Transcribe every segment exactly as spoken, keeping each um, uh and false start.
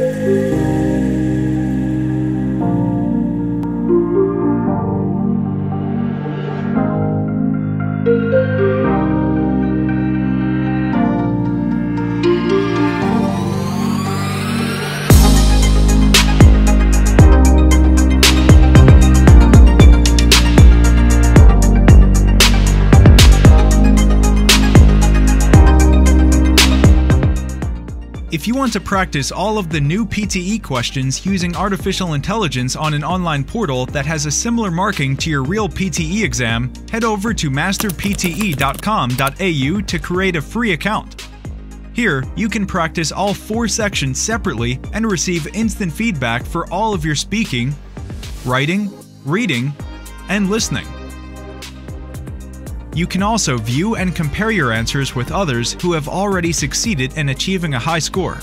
If you want to practice all of the new P T E questions using artificial intelligence on an online portal that has a similar marking to your real P T E exam, head over to master P T E dot com dot A U to create a free account. Here, you can practice all four sections separately and receive instant feedback for all of your speaking, writing, reading, and listening. You can also view and compare your answers with others who have already succeeded in achieving a high score.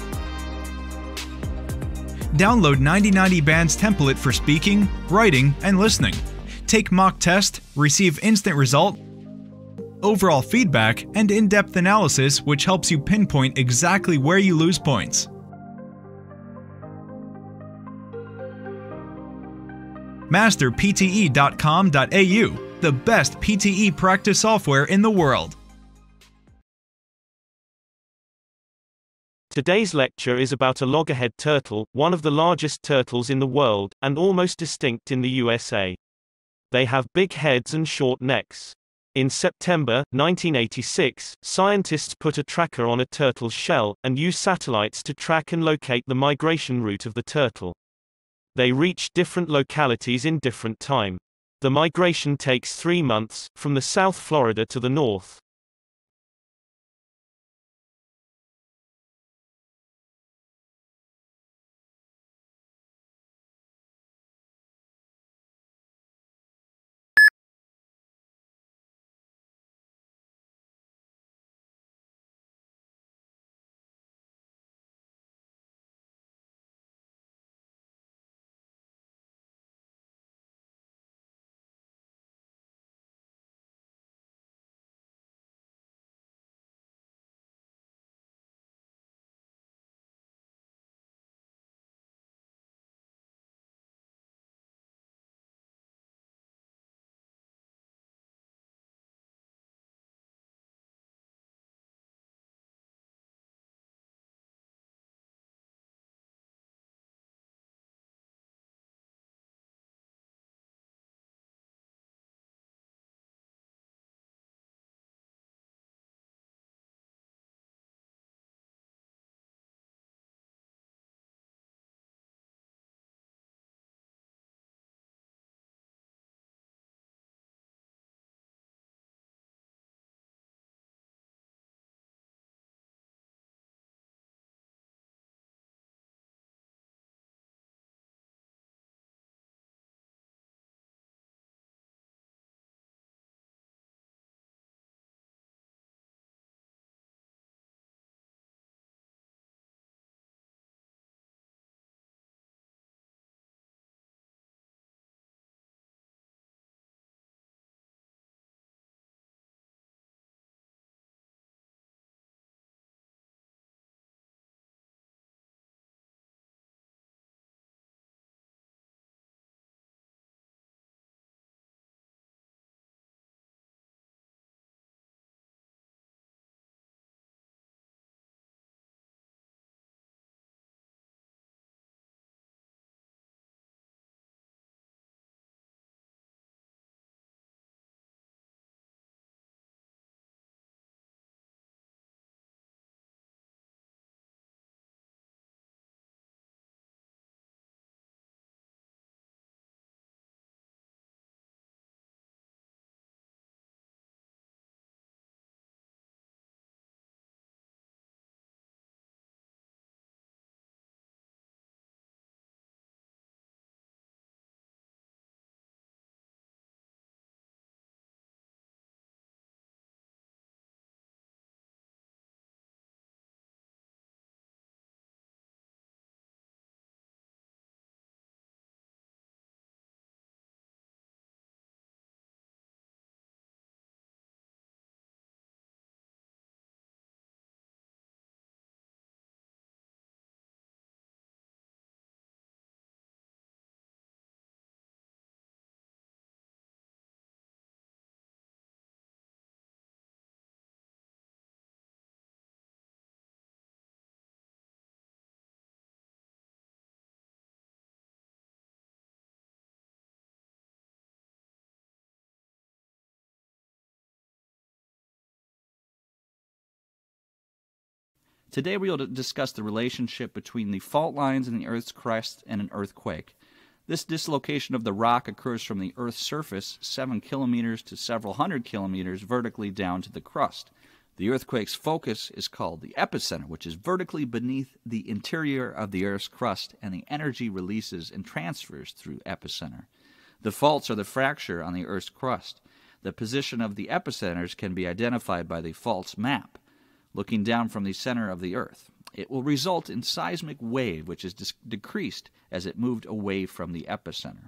Download ninety ninety Band's template for speaking, writing, and listening. Take mock test, receive instant result, overall feedback, and in-depth analysis which helps you pinpoint exactly where you lose points. master P T E dot com dot A U, the best P T E practice software in the world. Today's lecture is about a loggerhead turtle, one of the largest turtles in the world, and almost extinct in the U S A. They have big heads and short necks. In September nineteen eighty-six, scientists put a tracker on a turtle's shell, and used satellites to track and locate the migration route of the turtle. They reach different localities in different time. The migration takes three months, from the South Florida to the north. Today we will discuss the relationship between the fault lines in the Earth's crust and an earthquake. This dislocation of the rock occurs from the Earth's surface seven kilometers to several hundred kilometers vertically down to the crust. The earthquake's focus is called the epicenter, which is vertically beneath the interior of the Earth's crust, and the energy releases and transfers through epicenter. The faults are the fracture on the Earth's crust. The position of the epicenters can be identified by the faults map, looking down from the center of the Earth. It will result in seismic wave, which is dis- decreased as it moved away from the epicenter.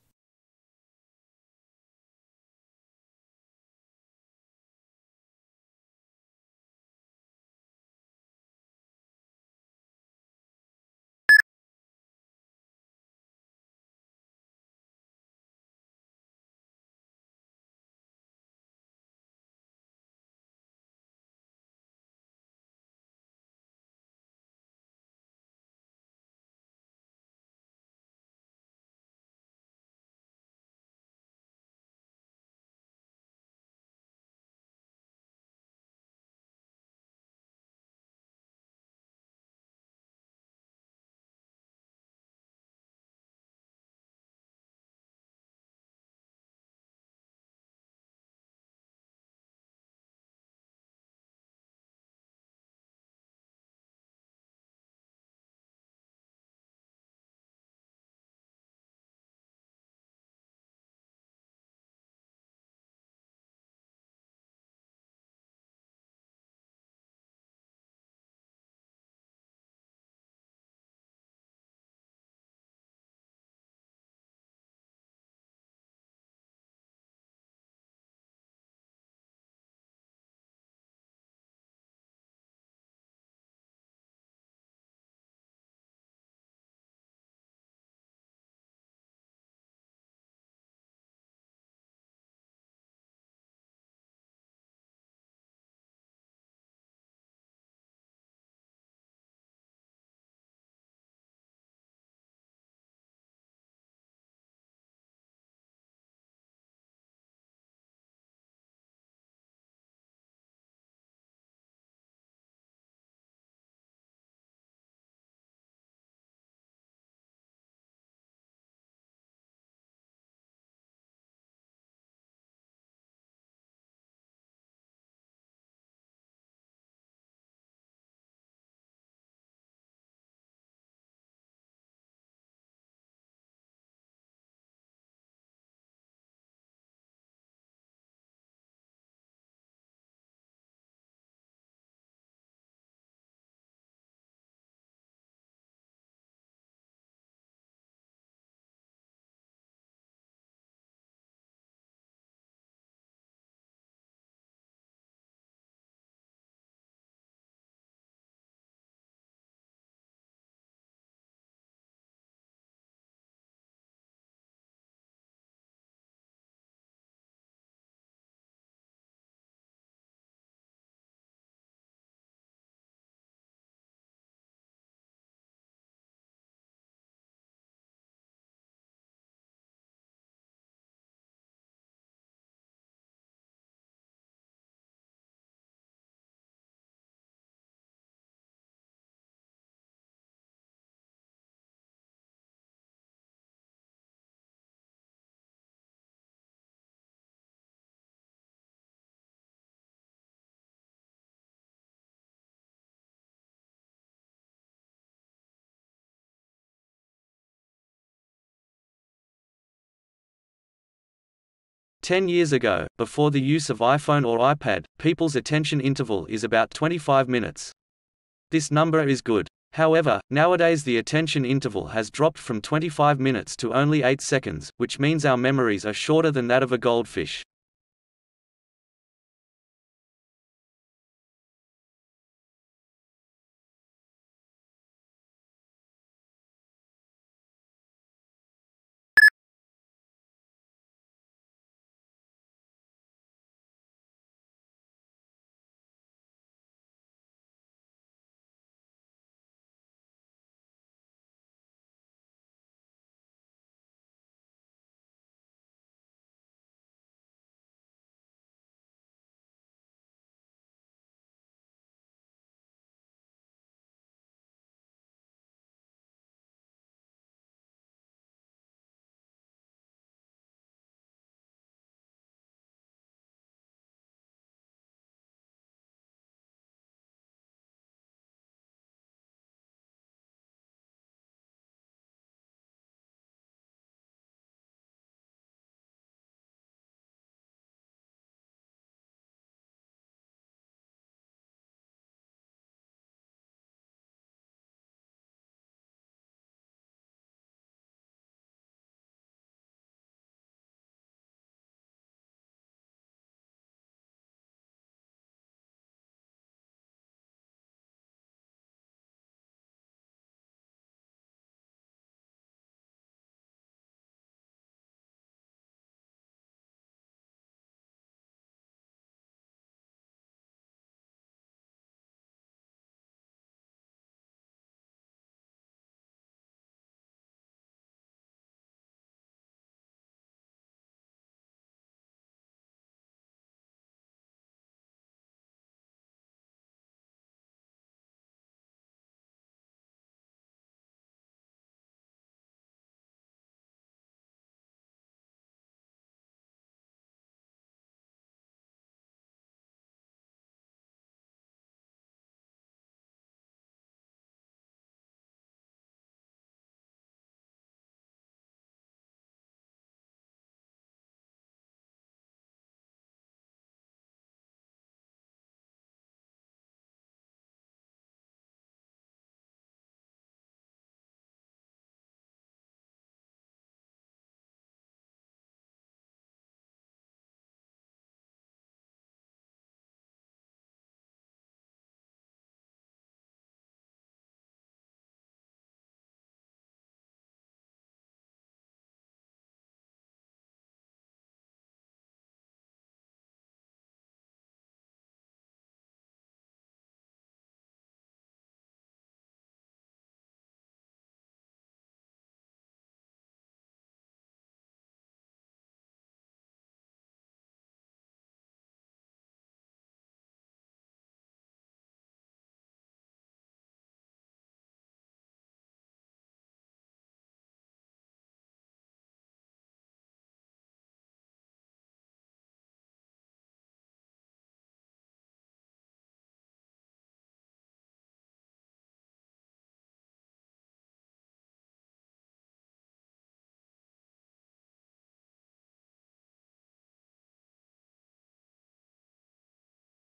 ten years ago, before the use of iPhone or iPad, people's attention interval is about twenty-five minutes. This number is good. However, nowadays the attention interval has dropped from twenty-five minutes to only eight seconds, which means our memories are shorter than that of a goldfish.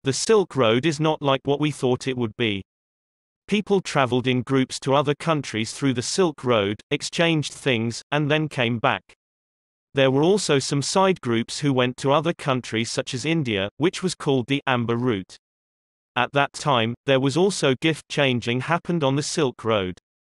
The Silk Road is not like what we thought it would be. People traveled in groups to other countries through the Silk Road, exchanged things, and then came back. There were also some side groups who went to other countries such as India, which was called the Amber Route. At that time, there was also gift changing happened on the Silk Road.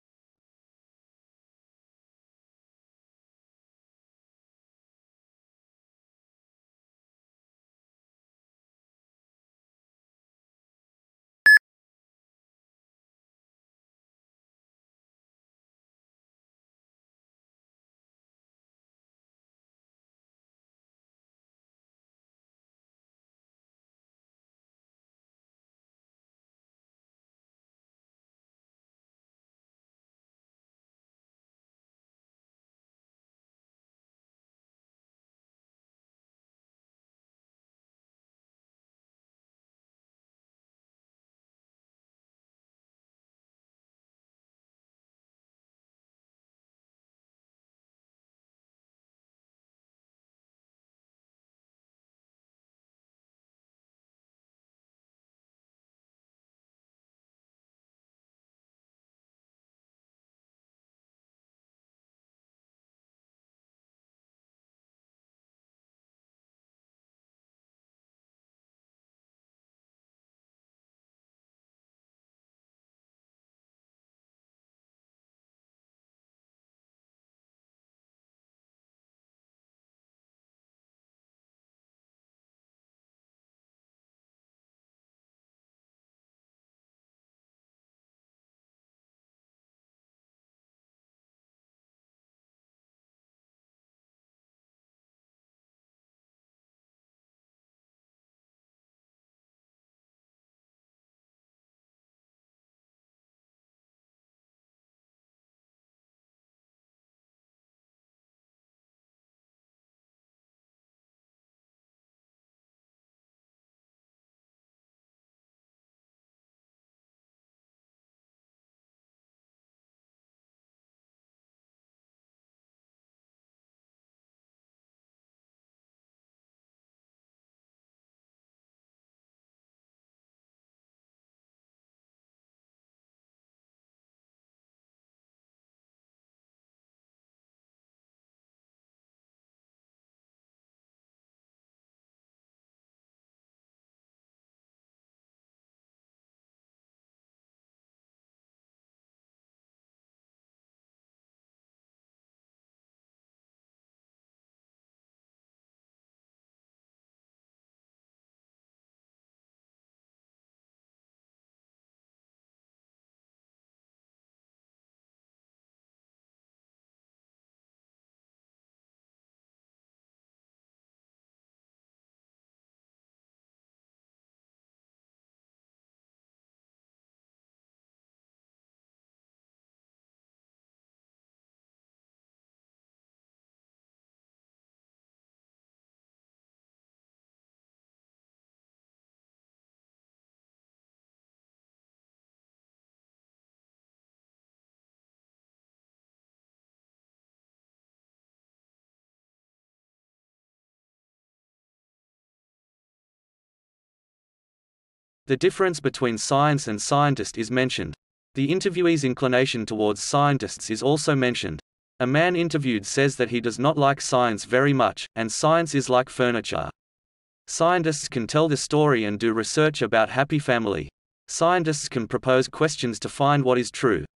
The difference between science and scientist is mentioned. The interviewee's inclination towards scientists is also mentioned. A man interviewed says that he does not like science very much, and science is like furniture. Scientists can tell the story and do research about happy family. Scientists can propose questions to find what is true.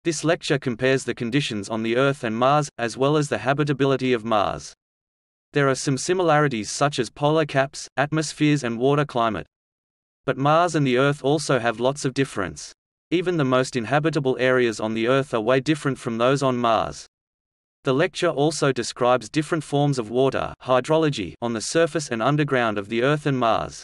This lecture compares the conditions on the Earth and Mars, as well as the habitability of Mars. There are some similarities such as polar caps, atmospheres and water climate. But Mars and the Earth also have lots of difference. Even the most inhabitable areas on the Earth are way different from those on Mars. The lecture also describes different forms of water hydrology on the surface and underground of the Earth and Mars.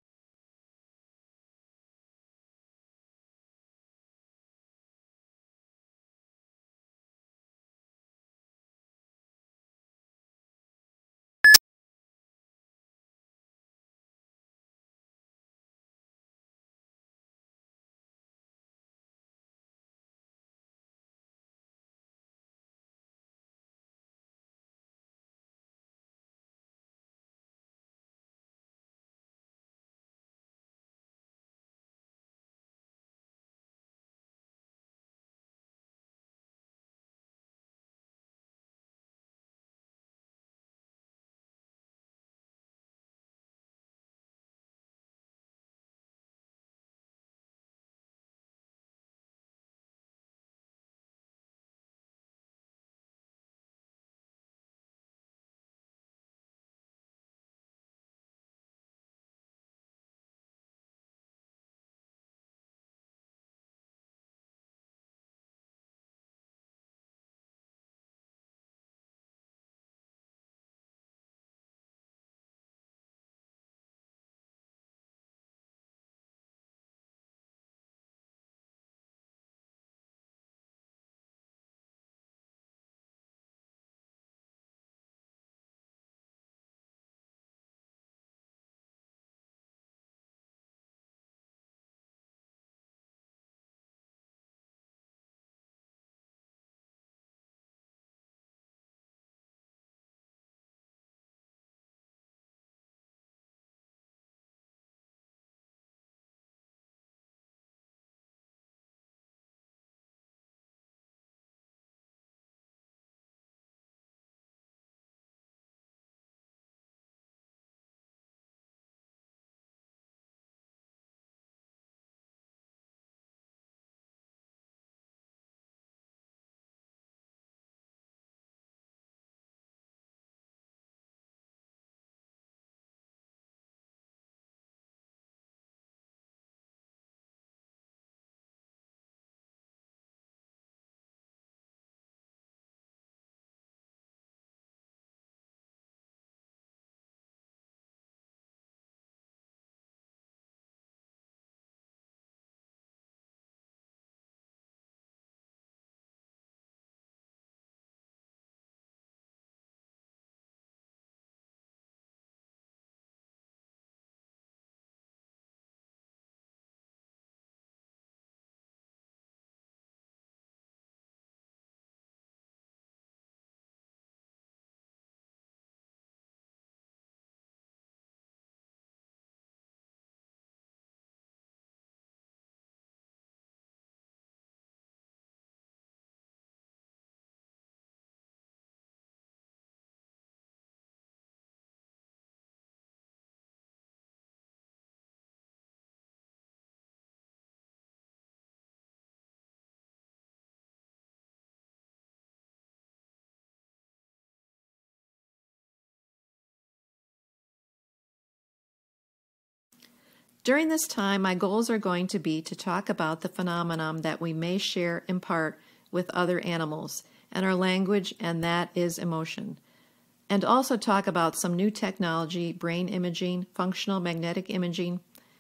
During this time, my goals are going to be to talk about the phenomenon that we may share in part with other animals and our language, and that is emotion. And also talk about some new technology, brain imaging, functional magnetic imaging,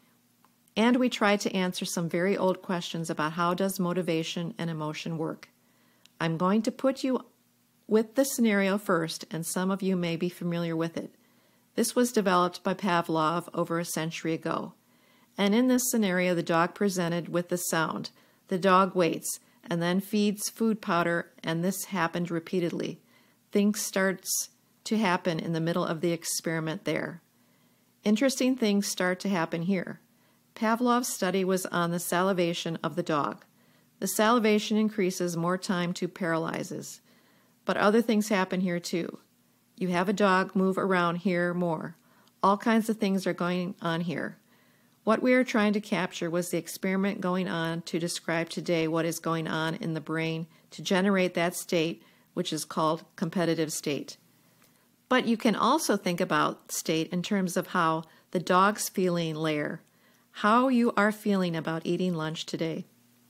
and we try to answer some very old questions about how does motivation and emotion work. I'm going to put you with the scenario first, and some of you may be familiar with it. This was developed by Pavlov over a century ago. And in this scenario, the dog presented with the sound. The dog waits and then feeds food powder, and this happened repeatedly. Things starts to happen in the middle of the experiment there. Interesting things start to happen here. Pavlov's study was on the salivation of the dog. The salivation increases more time to paralyzes. But other things happen here too. You have a dog move around here more. All kinds of things are going on here. What we are trying to capture was the experiment going on to describe today what is going on in the brain to generate that state, which is called competitive state. But you can also think about state in terms of how the dog's feeling layer, how you are feeling about eating lunch today.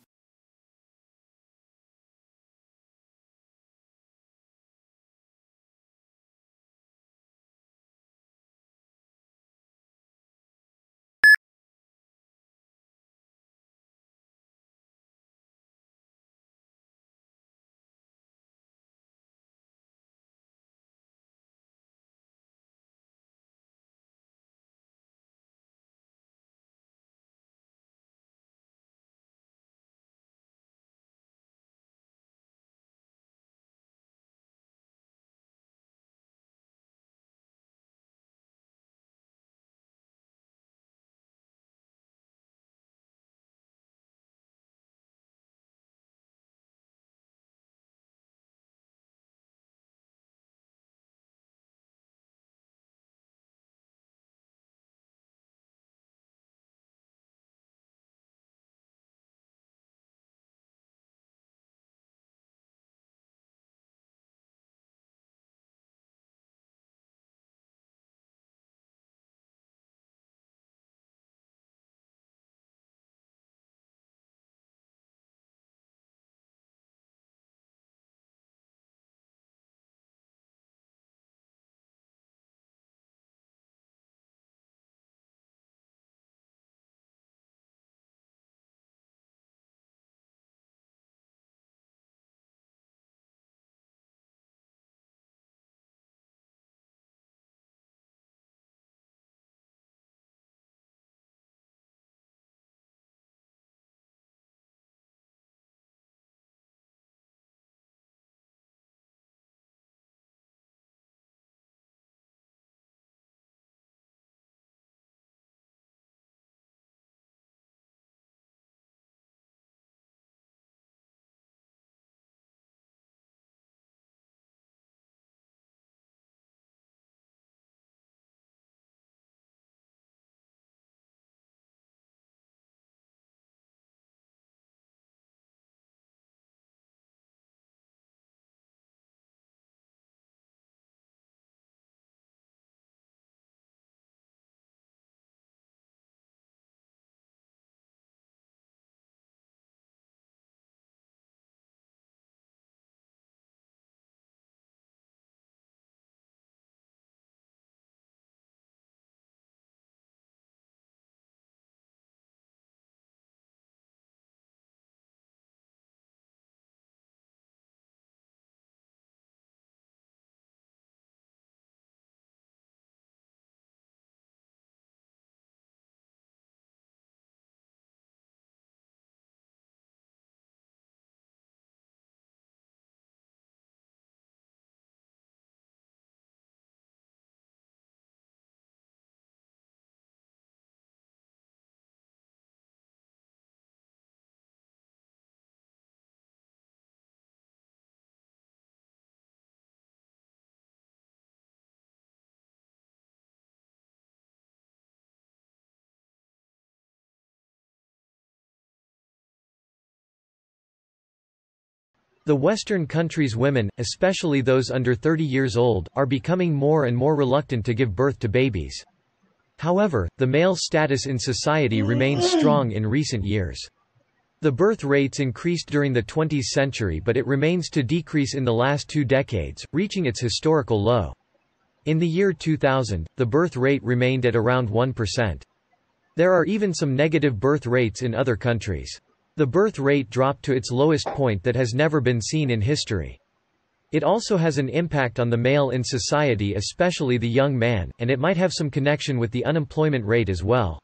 The Western countries' women, especially those under thirty years old, are becoming more and more reluctant to give birth to babies. However, the male status in society remains strong in recent years. The birth rates increased during the twentieth century, but it remains to decrease in the last two decades, reaching its historical low. In the year two thousand, the birth rate remained at around one percent. There are even some negative birth rates in other countries. The birth rate dropped to its lowest point that has never been seen in history. It also has an impact on the male in society, especially the young man, and it might have some connection with the unemployment rate as well.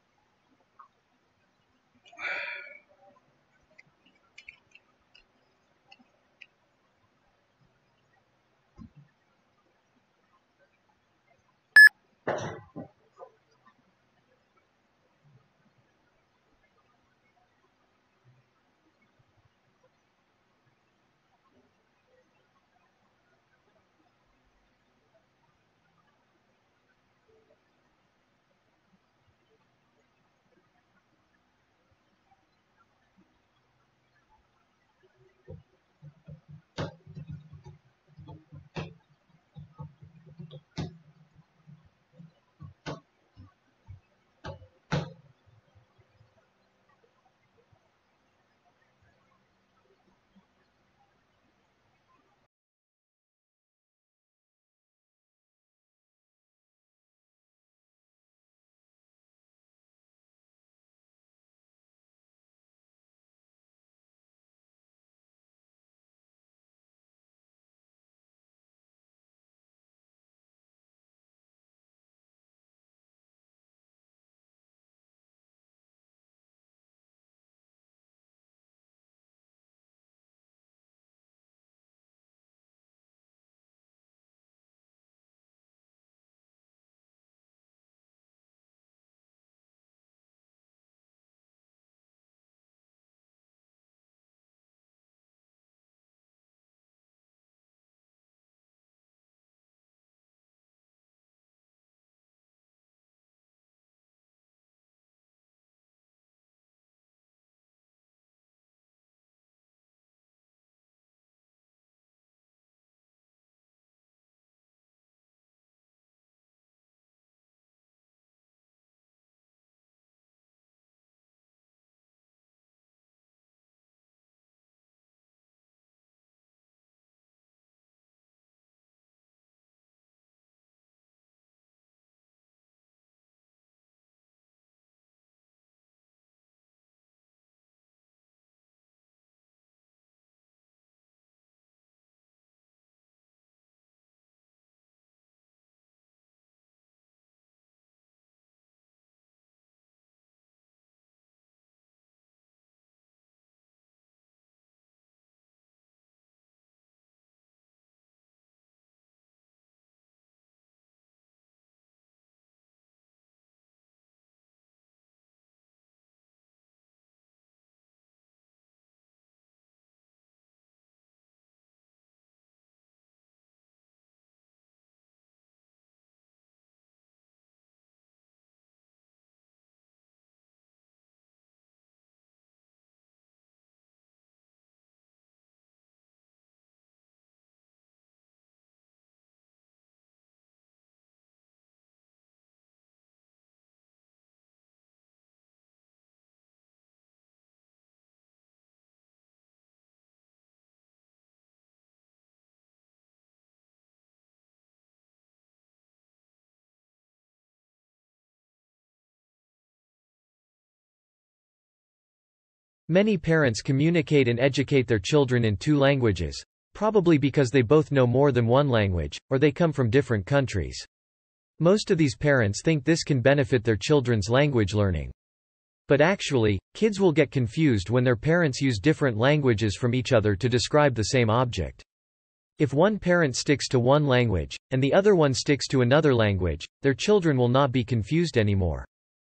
Many parents communicate and educate their children in two languages, probably because they both know more than one language, or they come from different countries. Most of these parents think this can benefit their children's language learning. But actually, kids will get confused when their parents use different languages from each other to describe the same object. If one parent sticks to one language, and the other one sticks to another language, their children will not be confused anymore.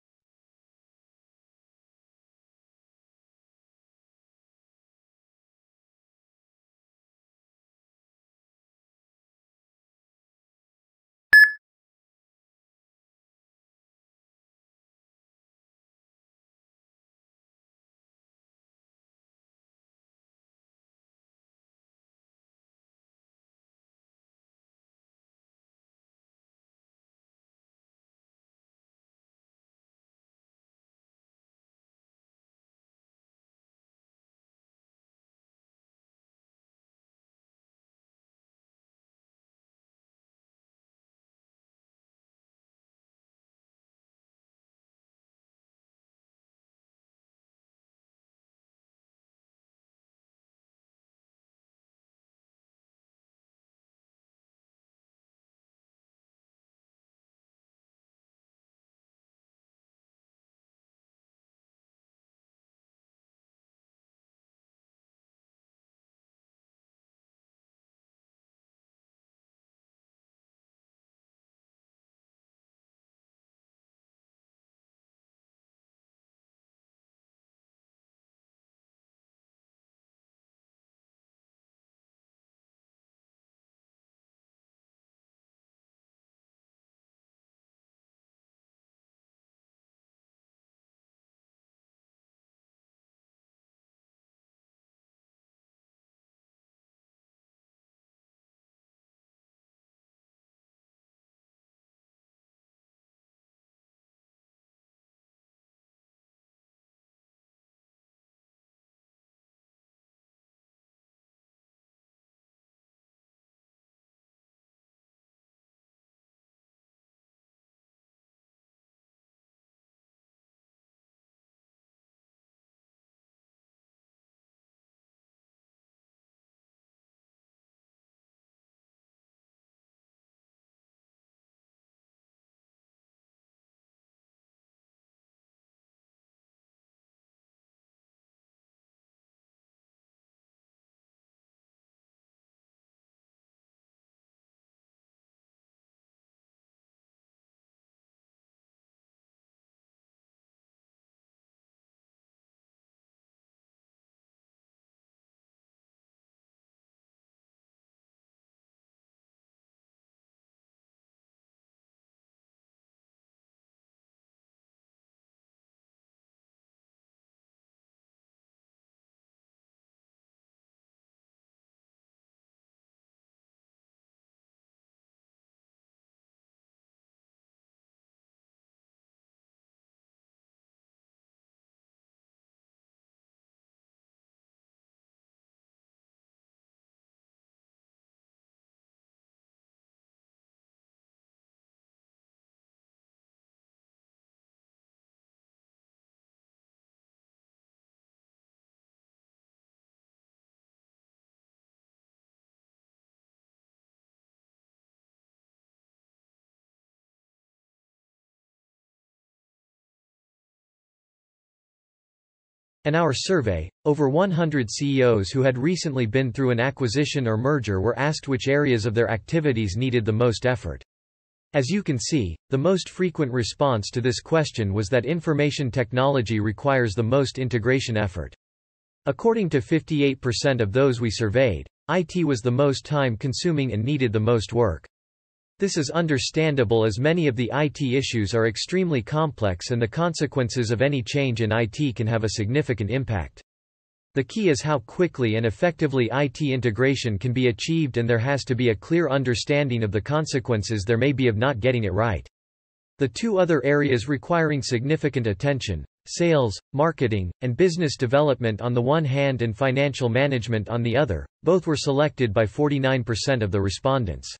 In our survey, over one hundred C E Os who had recently been through an acquisition or merger were asked which areas of their activities needed the most effort. As you can see, the most frequent response to this question was that information technology requires the most integration effort. According to fifty-eight percent of those we surveyed, I T was the most time-consuming and needed the most work. This is understandable as many of the I T issues are extremely complex and the consequences of any change in I T can have a significant impact. The key is how quickly and effectively I T integration can be achieved, and there has to be a clear understanding of the consequences there may be of not getting it right. The two other areas requiring significant attention, sales, marketing, and business development on the one hand and financial management on the other, both were selected by forty-nine percent of the respondents.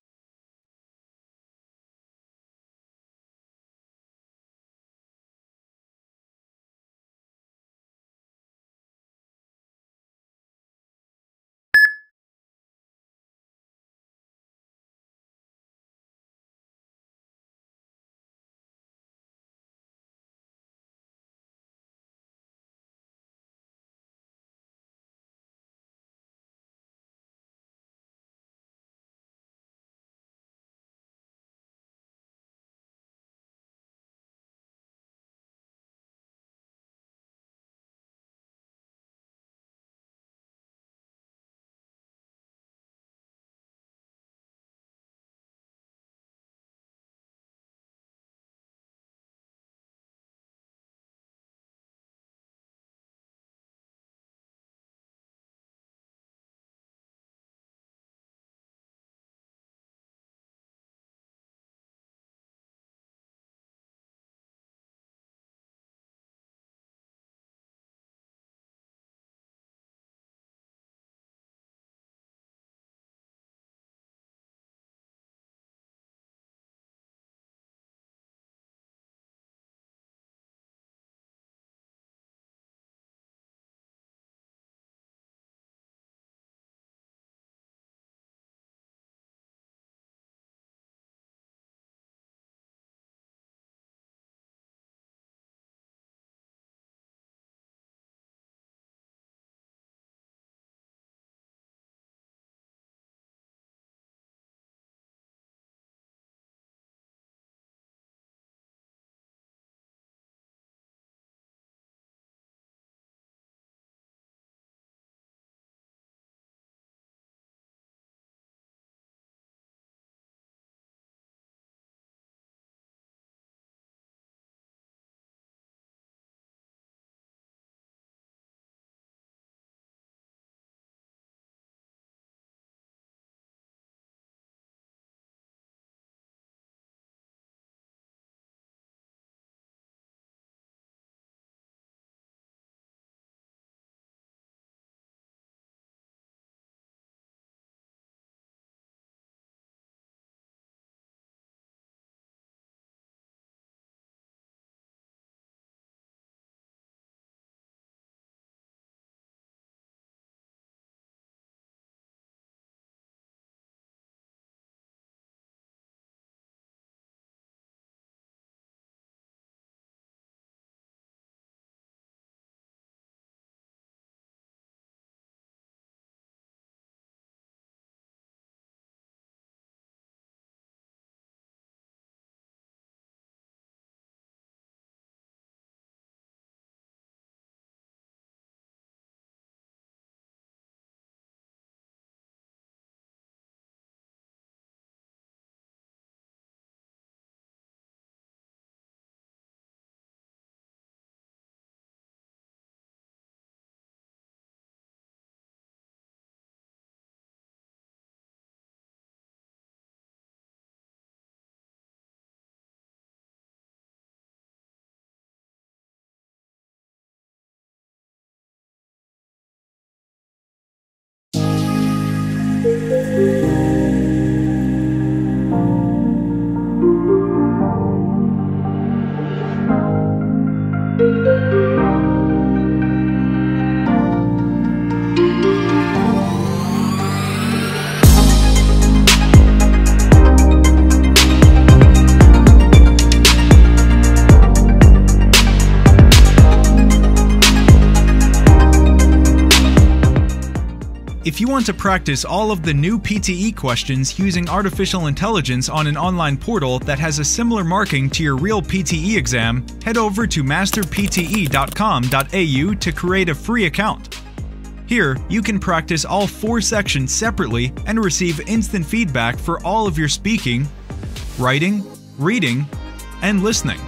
If you want to practice all of the new P T E questions using artificial intelligence on an online portal that has a similar marking to your real P T E exam, head over to master P T E dot com dot A U to create a free account. Here, you can practice all four sections separately and receive instant feedback for all of your speaking, writing, reading, and listening.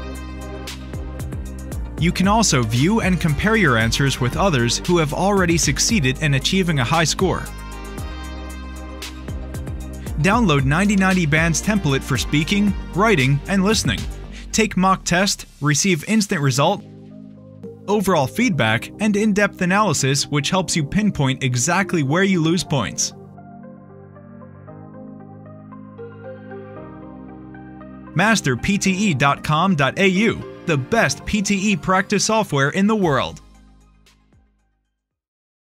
You can also view and compare your answers with others who have already succeeded in achieving a high score. Download ninety ninety Band's template for speaking, writing, and listening. Take mock test, receive instant result, overall feedback, and in-depth analysis which helps you pinpoint exactly where you lose points. master P T E dot com dot A U, the best P T E practice software in the world.